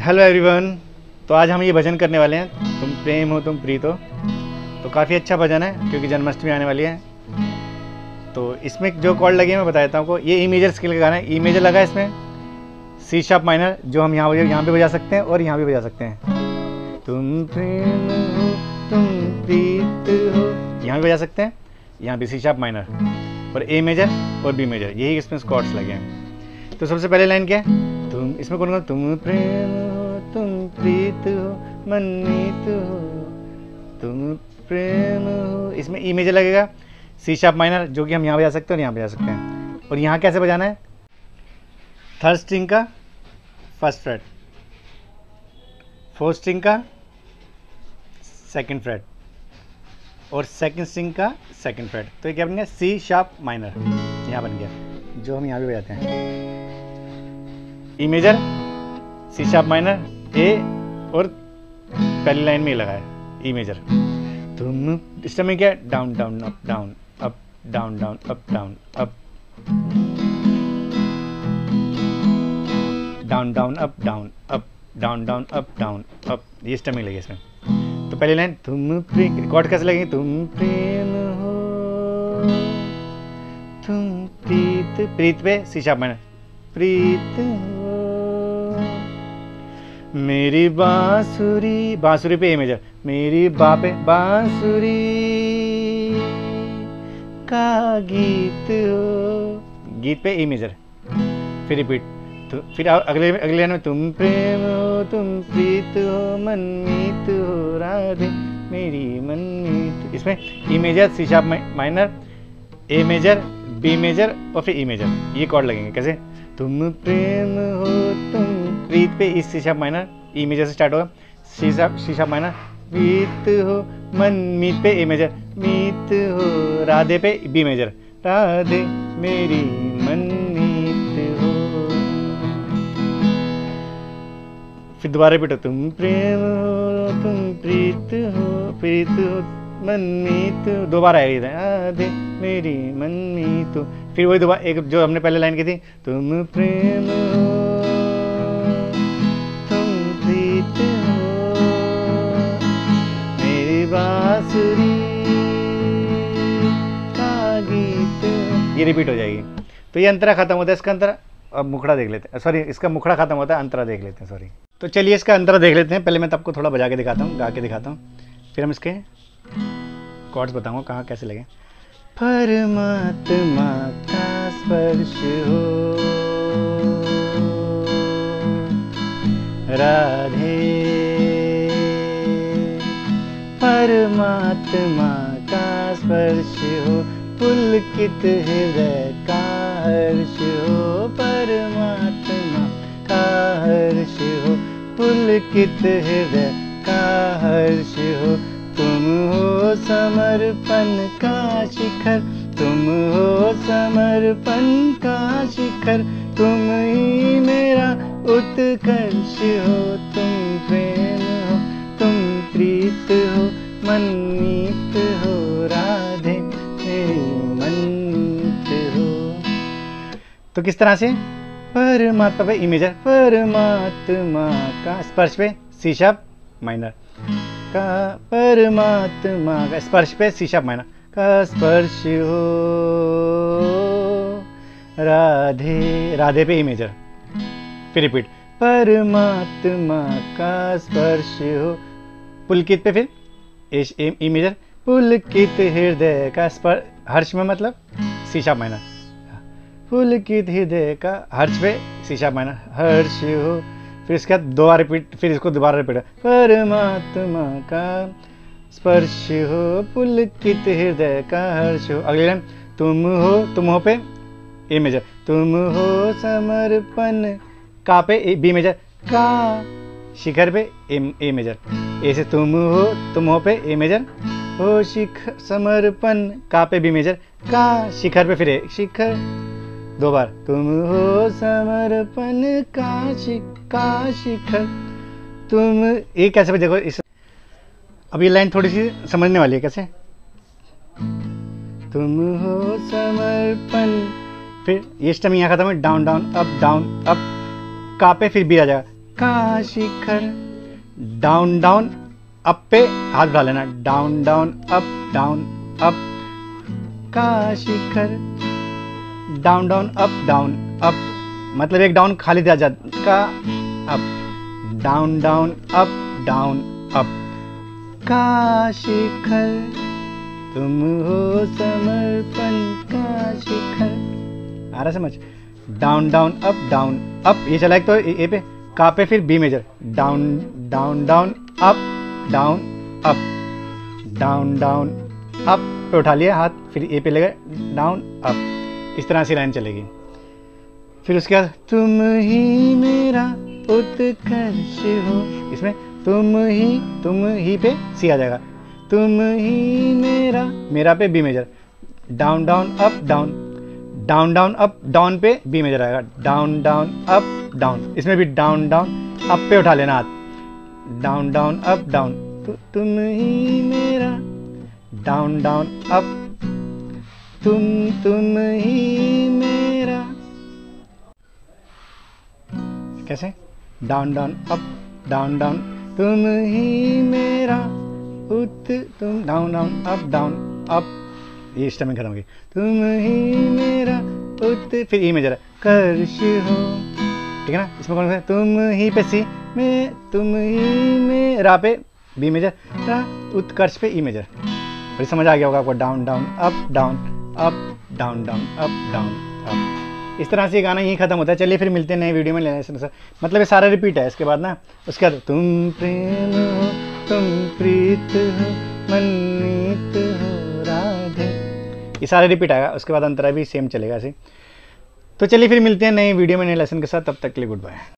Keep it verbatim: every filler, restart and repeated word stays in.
Hello everyone. तो आज हम ये भजन करने वाले हैं, तुम प्रेम हो तुम प्रीत हो। तो काफ़ी अच्छा भजन है क्योंकि जन्माष्टमी आने वाली है। तो इसमें जो कॉर्ड लगे हैं मैं बताता हूँ आपको। ये ई मेजर स्केल का गाना है। ई मेजर लगा है इसमें, सी शार्प माइनर जो हम यहाँ यहाँ पे बजा सकते हैं और यहाँ भी बजा सकते हैं। तुम प्रेम हो तुम प्रीत हो, यहाँ भी बजा सकते हैं, यहाँ भी सी शार्प माइनर और ए मेजर और बी मेजर, यही इसमें कॉर्ड्स लगे हैं। तो सबसे पहले लाइन क्या है, तुम इसमें कौन कौन, तुम प्रेम हो तुम प्रीत हो मनमीत हो, तुम प्रेम हो। इसमें ई मेजर लगेगा, सी शार्प माइनर जो कि हम यहाँ बजा सकते हैं और यहाँ बजा सकते हैं। और यहाँ कैसे बजाना है, थर्ड स्ट्रिंग का फर्स्ट फ्रेट, फोर्थ स्ट्रिंग का सेकंड फ्रेट और सेकंड स्ट्रिंग का सेकंड फ्रेट। तो ये क्या बन गया, सी शार्प माइनर यहाँ बन गया, जो हम यहाँ भी बजाते हैं। E major, C sharp minor, A और पहली लाइन में ही लगा है ई मेजर। तुम इस टाइम में क्या, down down up down up down down up down up down down up down up down down up down up, ये स्टमिंग लगी इसमें। तो पहली लाइन तुम रिकॉर्ड कैसे लगेंगे, तुम प्रेम हो तुम प्रीत, प्रीत पे सी शार्प माइनर, प्रीत हो मेरी बांसुरी, बांसुरी पे ए मेजर, मेरी बा पे बांसुरी का गीत हो, गीत पे ए मेजर, फिर रिपीट। तो फिर अगले अगले लाइन में तुम प्रेम हो तुम प्रीत हो मनमीत हो राधे मेरी मनमीत। इसमें E major, C sharp minor, A major, B major और फिर ई मेजर, ये कॉर्ड लगेंगे। कैसे, तुम प्रेम हो तुम प्रीत पे इस C sharp minor, E major से स्टार्ट होगा, C sharp C sharp minor, प्रीत हो मनमीत पे ए मेजर, मीत हो राधे पे बी मेजर, राधे मेरी मनमीत हो। फिर दोबारा रिपीट हो, तुम प्रेम हो तुम प्रीत हो प्रीत हो मनमीत हो, दोबारा है राधे मेरी मनमीत हो। फिर वही दोबारा एक जो हमने पहले लाइन की थी, तुम प्रेम हो तुम प्रीत हो मेरी बांसुरी का गीत हो, ये रिपीट हो जाएगी। तो ये अंतरा खत्म होता है, इसका अंतरा। अब मुखड़ा देख लेते हैं, सॉरी इसका मुखड़ा खत्म होता है, अंतरा देख लेते हैं, सॉरी। तो चलिए इसका अंतरा देख लेते हैं। पहले मैं आपको थोड़ा बजा के दिखाता हूँ, गा के दिखाता हूँ, फिर हम इसके कॉर्ड्स बताऊंगा कहाँ कैसे लगे। परमात्मा का स्पर्श हो राधे, परमात्मा का स्पर्श हो पुलकित हृदय का हर्ष हो, परमात्मा का हर्ष हो पुलकित हृदय का हर्ष हो। तुम हो समर्पण का शिखर, तुम हो समर्पण का शिखर, तुम ही मेरा उत्कर्ष हो, तुम प्रेम हो तुम प्रीत हो मनमीत हो राधे मेरी मनमीत हो। तो किस तरह से, परमात्मा पे ई मेजर, परमात्मा का स्पर्श पे सी शार्प माइनर का, परमात्मा का स्पर्श पे सी शार्प माइनर का स्पर्श हो राधे, राधे पे ई मेजर, फिर रिपीट, परमात्मा का स्पर्श हो पुलकित पे फिर ई मेजर, पुलकित हृदय का स्पर्श, हर्ष में मतलब सी शार्प माइनर, पुलकित हृदय का हर्ष पे सी शार्प माइनर, हर्ष हो। फिर इसके बाद दोबारा रिपीट, फिर इसको दोबारा रिपीट, परमात्मा का स्पर्श हो पुलकित हृदय का हर्ष हो। अगली लाइन, तुम हो, तुम हो पे ए मेजर, तुम हो समर्पण का पे बी मेजर, का शिखर पे ए, ए मेजर, ए से तुम हो, तुम हो पे ए मेजर, हो शिख समर्पण का पे बी मेजर, का शिखर पे फिर ए शिखर, दो बार, तुम हो समर्पण का का शिखर, तुम। ये कैसे भी देखो इस, अब ये लाइन थोड़ी सी समझने वाली है। कैसे, तुम हो समर्पण, फिर ये स्टम यहाँ खत्म है, down down up down up, का पे फिर बी आ जाएगा, का शिखर, डाउन डाउन अप पे हाथ बढ़ा लेना, down down up down up, का शिखर, down down up down up, मतलब एक डाउन खाली दिया जाता, का up, down down up down up, का शिखर, तुम हो समर्पण का शिखर। आ रहा समझ? Down down up down up, ये चला एक तो ए पे, का पे फिर B major, down down down up down up, down down up पे उठा लिया हाथ, फिर ए पे लगा डाउन अप, इस तरह से लाइन चलेगी। फिर उसके बाद तुम ही मेरा उत्कर्ष हो, इसमें तुम ही, तुम ही पे सी आ जाएगा, तुम ही मेरा, मेरा पे B major, down down up down, down down up down पे बी मेजर आएगा, डाउन डाउन अप डाउन, इसमें भी डाउन डाउन अप पे उठा लेना हाथ, डाउन डाउन अप डाउन, तु, तुम ही मेरा, डाउन डाउन अप, तुम तुम ही मेरा, कैसे? Down down up down down, तुम ही मेरा उत, तुम, down down up down up, ये स्टमिंग खत्म हो गई, तुम ही मेरा उत, फिर ई मेजर कर्ष हो, ठीक है ना? इसमें कौन सा? तुम ही पे सी में, तुम ही मेरा पे बी मेजर, रा उत्कर्ष पे ई मेजर। फिर समझ आ गया होगा आपको, down down up down up down down up down up, इस तरह से गाना यही खत्म होता है। चलिए फिर मिलते हैं नए वीडियो में लेने से, मतलब ये सारा रिपीट है। इसके बाद ना, उसके बाद तुम प्रेम हो, तुम प्रीत हो, मनमीत हो राधे, ये सारे रिपीट आएगा। उसके बाद अंतरा भी सेम चलेगा ऐसे। तो चलिए फिर मिलते हैं नए वीडियो में नए लेसन के साथ, तब तक के लिए गुड बाय।